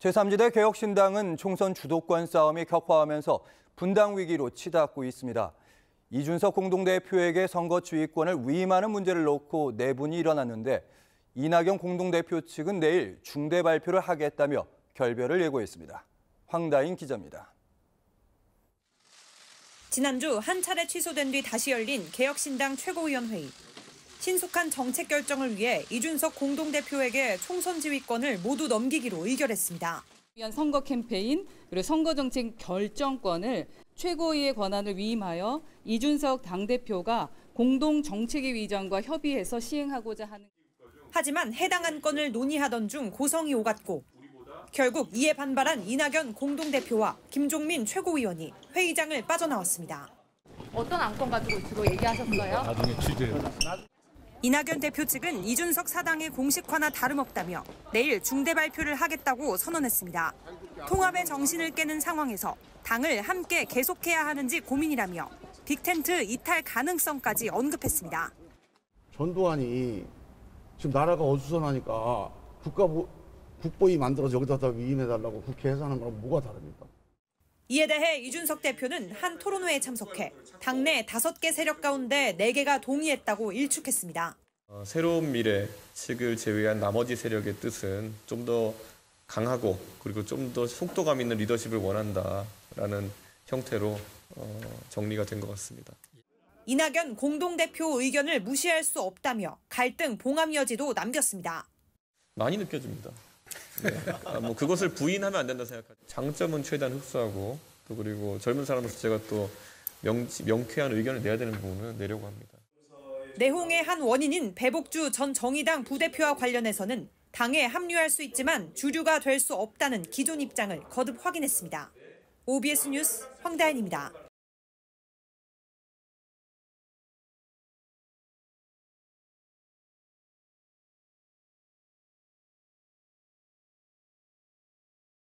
제3지대 개혁신당은 총선 주도권 싸움이 격화하면서 분당 위기로 치닫고 있습니다. 이준석 공동대표에게 선거 주의권을 위임하는 문제를 놓고 내분이 일어났는데 이낙연 공동대표 측은 내일 중대 발표를 하겠다며 결별을 예고했습니다. 황다인 기자입니다. 지난주 한 차례 취소된 뒤 다시 열린 개혁신당 최고위원회의. 신속한 정책 결정을 위해 이준석 공동대표에게 총선 지휘권을 모두 넘기기로 의결했습니다. 선거 캠페인 그리고 선거 정책 결정권을 최고위의 권한을 위임하여 이준석 당대표가 공동 정책위 위원장과 협의해서 시행하고자 하는. 하지만 해당 안건을 논의하던 중 고성이 오갔고 결국 이에 반발한 이낙연 공동대표와 김종민 최고위원이 회의장을 빠져나왔습니다. 어떤 안건 가지고 주로 얘기하셨어요? 나중에 취재해요. 이낙연 대표 측은 이준석 사당의 공식화나 다름없다며 내일 중대 발표를 하겠다고 선언했습니다. 통합의 정신을 깨는 상황에서 당을 함께 계속해야 하는지 고민이라며 빅텐트 이탈 가능성까지 언급했습니다. 전두환이 지금 나라가 어수선하니까 국보위 만들어서 여기다 위임해달라고 국회 해산하는 거랑 뭐가 다릅니까? 이에 대해 이준석 대표는 한 토론회에 참석해 당내 5개 세력 가운데 4개가 동의했다고 일축했습니다. 새로운 미래 측을 제외한 나머지 세력의 뜻은 좀 더 강하고 그리고 좀 더 속도감 있는 리더십을 원한다라는 형태로 정리가 된 것 같습니다. 이낙연 공동대표 의견을 무시할 수 없다며 갈등 봉합 여지도 남겼습니다. 많이 느껴집니다. 네. 그것을 부인하면 안 된다 생각합니다. 장점은 최대한 흡수하고 또 그리고 젊은 사람으로서 제가 또 명쾌한 의견을 내야 되는 부분은 내려고 합니다. 내홍의 한 원인인 배복주 전 정의당 부대표와 관련해서는 당에 합류할 수 있지만 주류가 될 수 없다는 기존 입장을 거듭 확인했습니다. OBS 뉴스 황다인입니다.